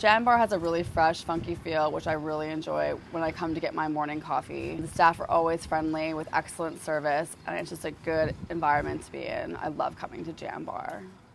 Jham Bar has a really fresh, funky feel, which I really enjoy when I come to get my morning coffee. The staff are always friendly with excellent service, and it's just a good environment to be in. I love coming to Jham Bar.